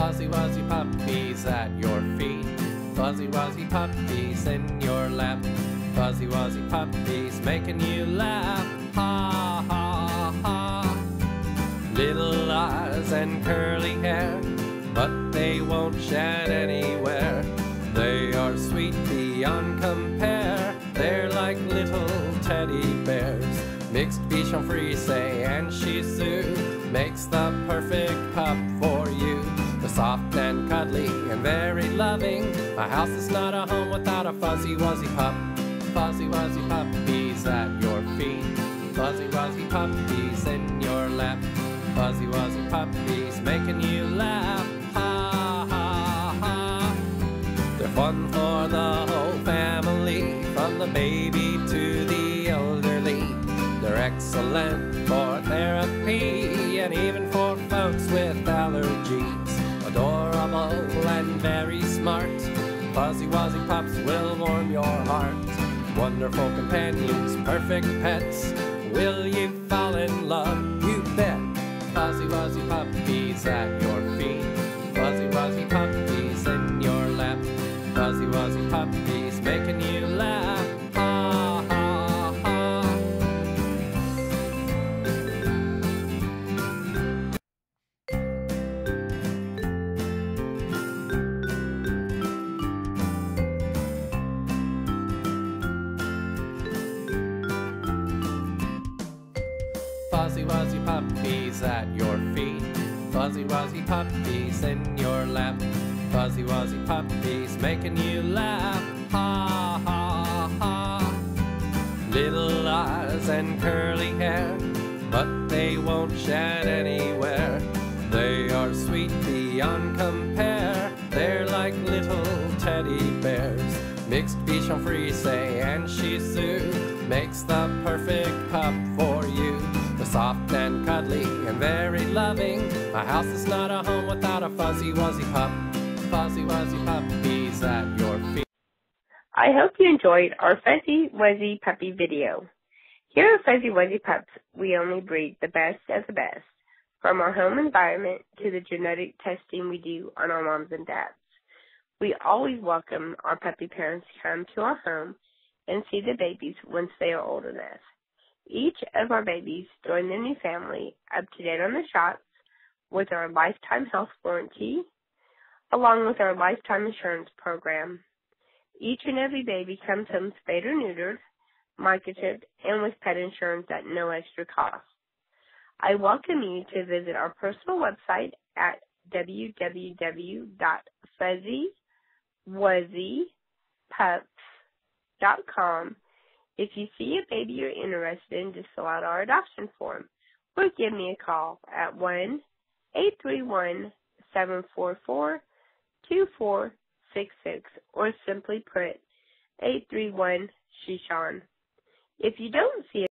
Fuzzy wuzzy puppies at your feet, fuzzy wuzzy puppies in your lap, fuzzy wuzzy puppies making you laugh, ha ha ha. Little eyes and curly hair, but they won't shed anywhere. They are sweet beyond compare, they're like little teddy bears. Mixed Bichon Frise and Shih Tzu makes the perfect pup for you. They're soft and cuddly and very loving. A house is not a home without a fuzzy wuzzy pup. Fuzzy wuzzy puppies at your feet, fuzzy wuzzy puppies in your lap, fuzzy wuzzy puppies making you laugh, ha ha ha. They're fun for the whole family, from the baby to the elderly. They're excellent for therapy and even for folks with allergies. Adorable and very smart, fuzzy wuzzy pups will warm your heart. Wonderful companions, perfect pets. Will you fall in love? You bet. Fuzzy wuzzy puppies at your feet, fuzzy wuzzy puppies in your lap, fuzzy wuzzy puppies making you laugh, ha ha ha. Fuzzy wuzzy puppies at your feet, fuzzy wuzzy puppies in your lap, fuzzy wuzzy puppies making you laugh, ha ha ha. Little eyes and curly hair, but they won't shed anywhere. They are sweet beyond compare, they're like little teddy bears. Mixed Bichon Frise and Shih Tzu makes the perfect pup for you. They're soft and cuddly and very loving. A house is not a home without a fuzzy wuzzy pup. Fuzzy wuzzy puppies at your feet. I hope you enjoyed our Fuzzy Wuzzy Puppy video. Here at Fuzzy Wuzzy Pups, we only breed the best of the best, from our home environment to the genetic testing we do on our moms and dads. We always welcome our puppy parents to come to our home and see the babies once they are old enough. Each of our babies join their new family up to date on the shots with our lifetime health warranty, along with our lifetime insurance program. Each and every baby comes home spayed or neutered, microchipped, and with pet insurance at no extra cost. I welcome you to visit our personal website at www.fuzzywuzzypups.com. If you see a baby you're interested in, just fill out our adoption form or give me a call at 1-831-744-2466 or simply put 831-SHISHAN. If you don't see